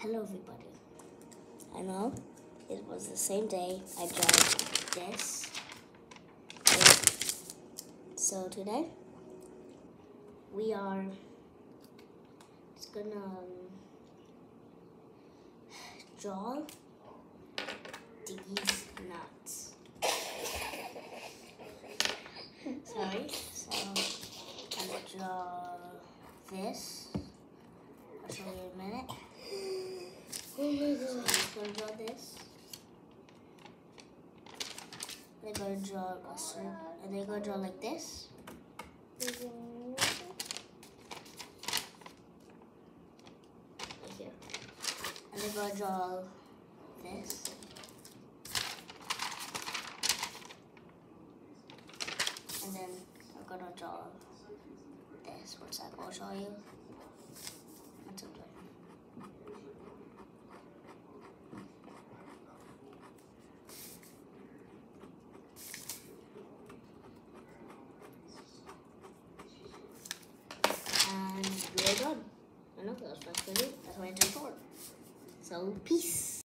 Hello everybody. I know it was the same day I tried this. So today we are just gonna draw these nuts. Sorry. So I'm gonna draw this. I'll show you in a minute. Oh my god. So I'm just gonna draw this. They're gonna draw a circle, and they're gonna draw like this. Right here. And they're gonna draw this. And then I'm gonna draw this. One sec, I'll show you. Until done. And we're done. I know that was fast for you. That's why I did 4. So, peace.